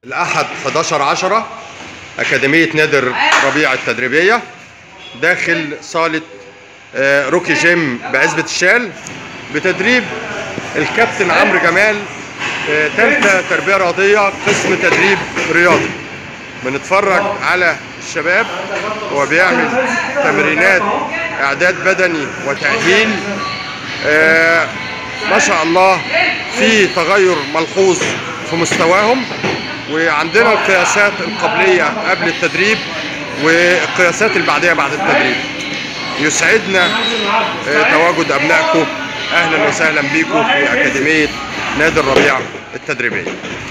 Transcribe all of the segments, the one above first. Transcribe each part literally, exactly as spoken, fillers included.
الأحد حداشر عشرة أكاديمية نادي الربيع التدريبية داخل صالة روكي جيم بعزبة الشال بتدريب الكابتن عمرو جمال، ثالثة تربية رياضية قسم تدريب رياضي. بنتفرج على الشباب وهو بيعمل تمرينات إعداد بدني وتأهيل. آه ما شاء الله في تغير ملحوظ في مستواهم، وعندنا القياسات القبلية قبل التدريب والقياسات البعدية بعد التدريب. يسعدنا تواجد أبنائكم، أهلا وسهلا بكم في أكاديمية نادي الربيع التدريبية.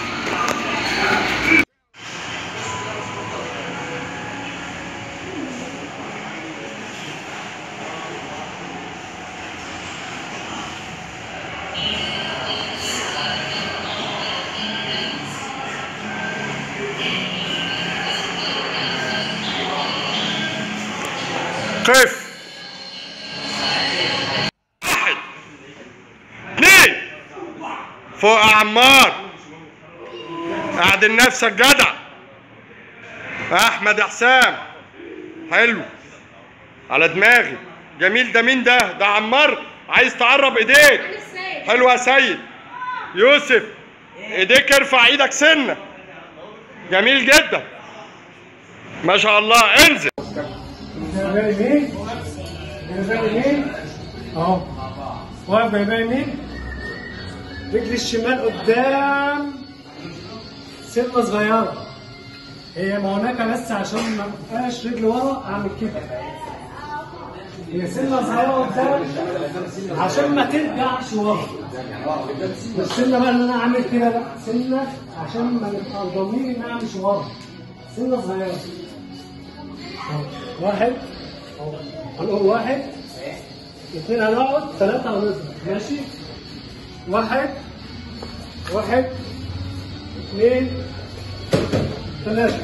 قف. واحد اثنين فوق يا عمار، اعدل نفسك جدع. احمد حسام حلو على دماغي، جميل. ده مين ده؟ ده عمار. عايز تقرب ايديك. حلو يا سيد. يوسف ايديك، ارفع ايدك سنه. جميل جدا ما شاء الله. انزل. جايبها يمين، جايبها يمين اهو، واقف جايبها يمين، رجل الشمال قدام سنه صغيره، هي هناك بس عشان ما ابقاش رجل ورا اعمل كده، هي سنه صغيره قدام عشان ما ترجعش ورا، مش سنه بقى ان انا اعمل كده، لا سنه عشان ما نبقى ضامنين ان انا امشي ورا، سنه صغيره. واحد هنقول واحد اثنين، هنقعد ثلاثة هنضرب، ماشي؟ واحد واحد اثنين ثلاثة.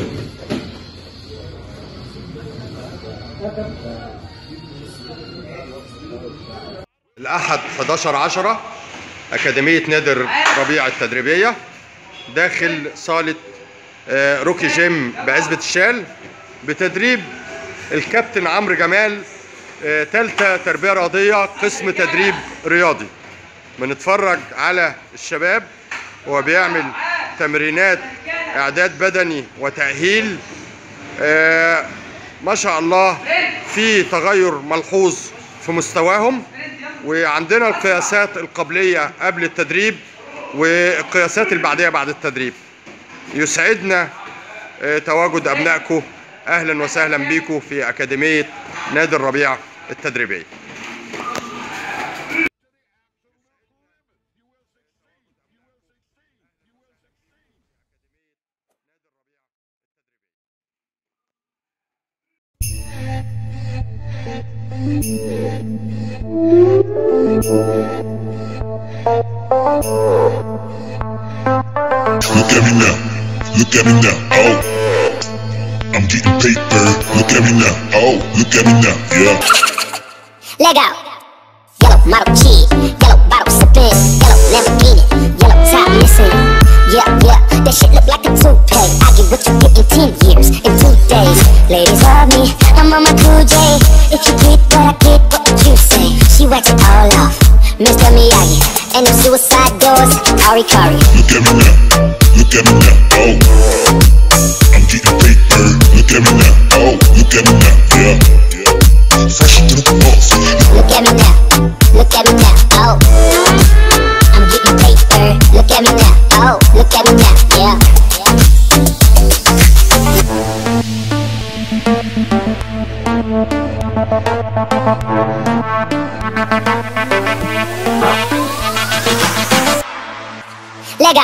الأحد حداشر عشرة أكاديمية نادي الربيع التدريبية داخل صالة روكي جيم بعزبة الشال بتدريب الكابتن عمرو جمال، ثالثة تربية رياضية قسم تدريب رياضي. بنتفرج على الشباب وهو بيعمل تمرينات إعداد بدني وتأهيل. آه ما شاء الله في تغير ملحوظ في مستواهم، وعندنا القياسات القبلية قبل التدريب والقياسات البعدية بعد التدريب. يسعدنا تواجد أبنائكم، أهلا وسهلا بكم في أكاديمية نادي الربيع التدريبية. Look at me now, look at me now, oh, I'm getting paper, look at me now, oh, look at me now, yeah. Lego, yellow model kid, yellow bottle sipping, yellow Lamborghini, yellow top missing, yeah, yeah, that shit look like a toupee. I get what you get in ten years, in two days. Ladies love me, I'm on my cool J. If you get what I get, what would you say? She wets it all off, Mister Miyagi, and them suicide doors, Ari Kari. Look at me now, look at me now, oh, I'm getting paper, look at me now, oh, look at me now, yeah. Fresh to the boss. Look at me now, look at me now, oh, I'm getting paper. Look at me now, oh, look at me now, yeah. Lego.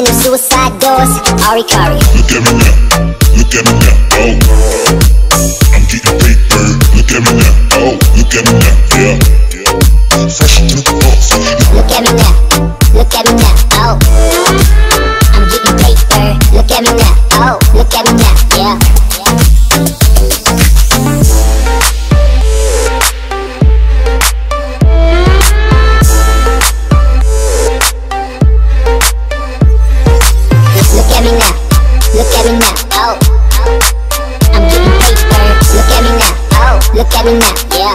and them suicide doors. Ari Kari. Look at me now, look at me now, oh. I'm getting paper, look at me now, oh. Look at me now, yeah. Fashion to the boss. Look at me now, look at me now, oh. I'm getting paper, look at me now, oh. Look at me now, yeah. Look at me now, look at me now, oh. I'm getting paper, look at me now, oh. Look at me now, yeah.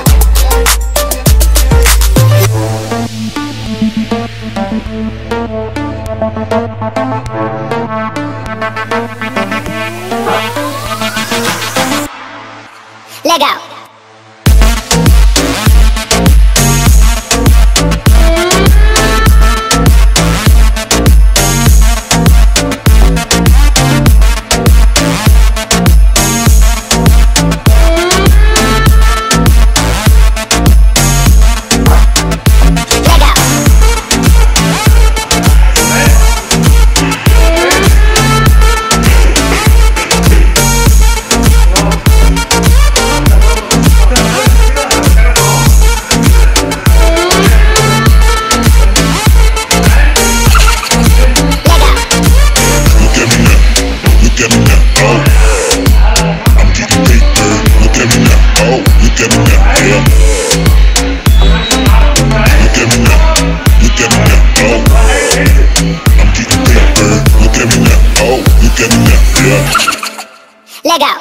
Leg out. Leg out.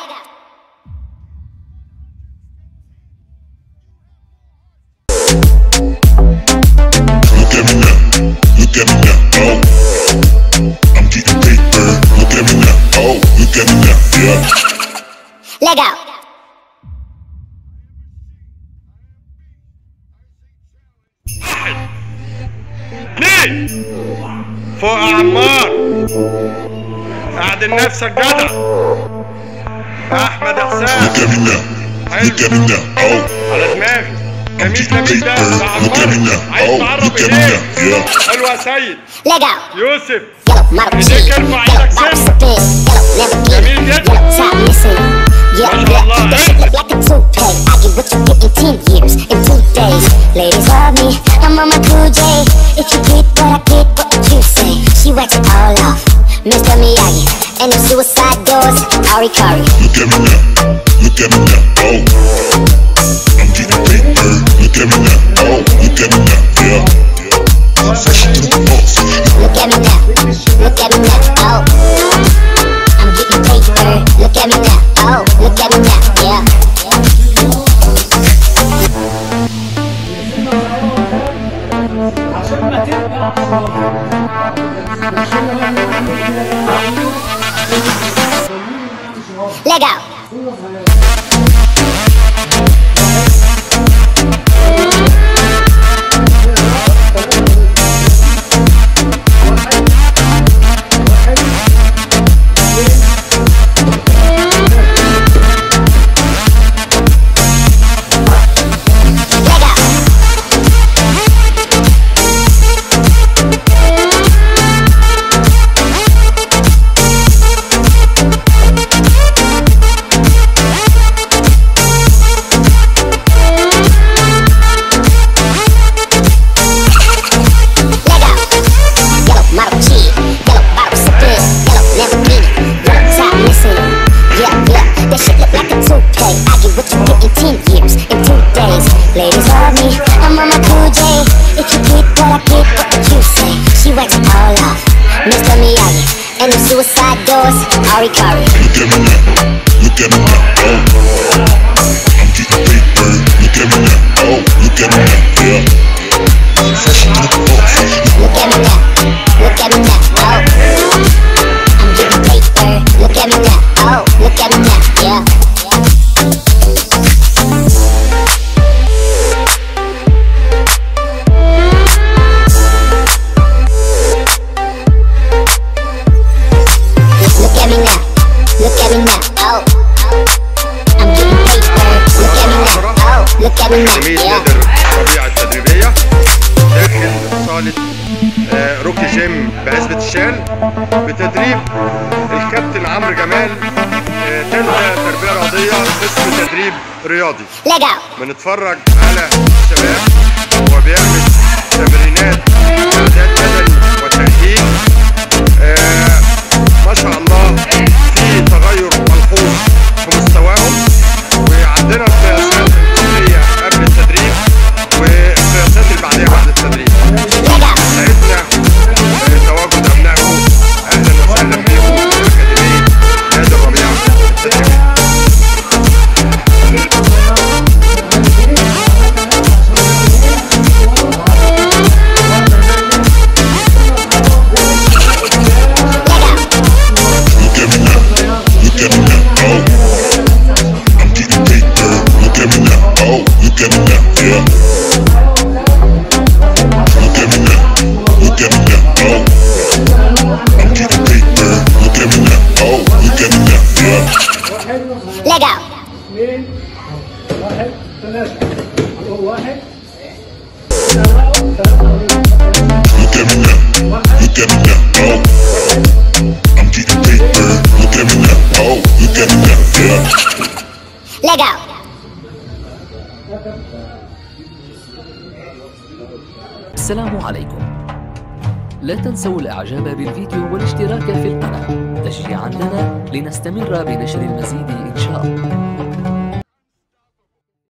Look at me now, look at me now, oh. I'm getting paper, look at me now, oh. Look at me now, yeah. Leg out. اثنين فوق عمار. اعدل نفسك جدع. احمد حسام. Look at me now, look at me now, oh. على دماغي. I'm جميل getting جميل ده paper, ده look at me عمار. now, عايز oh. تعرب Look at me ايديك. now, yeah. حلو يا سيد. Leg out. يوسف. Yellow model G. ايديك ارفع Yellow ايدك bottle سنة. spin. Yellow Lamborghini. جميل جدا. Yellow top missing. Yeah, ما شاء الله. yeah. That shit look like a toupee. I get what you get in ten years, in two days. Ladies love me, I'm on my cool J. If you get what I get, what would you say? She wax it all off. Mister Miyagi. And them suicide doors. Ari Kari. Look at me now, look at me now, oh. I'm getting paper, look at me now, oh. Look at me now, yeah. Fashion to the boss. Look at me now, look at me now, oh. I'm getting paper, look at me now, oh. Look at me now, yeah. Leg out. Ladies love me, I'm on my cool J. If you get what I get, what would you say? She wax it all off. Mister Miyagi. And them suicide doors. Ari Kari. Look at me now, look at me now, oh. I'm getting paper, look at me now, oh. Look at me now, yeah. Fashion to the boss. Look at me now, look at me now, oh. I'm getting paper, look at me now, oh. Look at me now, yeah. جميل نادر الطبيعة التدريبية داخل صالة آه روكي جيم بعزبة الشال بتدريب الكابتن عمرو جمال، آه، تالتة تربية رياضية قسم تدريب رياضي. بنتفرج على الشباب وهو بيعمل تمرينات إعداد بدني وتأهيل. آه ما شاء الله في تغير ملحوظ في مستواهم، وعندنا القياسات الكلية قبل التدريب والقياسات اللي بعدها بعد التدريب. سعدنا تواجد أبنائكم، أهلا وسهلا بكم في أكاديمية نادي الربيع التدريبية. Legal. اثنين واحد ثلاثة واحد Look at me now, look at me now, oh. I'm getting paper, look at me now, oh. Look at me now, yeah. Legal. السلام عليكم. لا تنسوا الاعجاب بالفيديو والاشتراك في القناة تشجيعا لنا لنستمر بنشر المزيد ان شاء الله.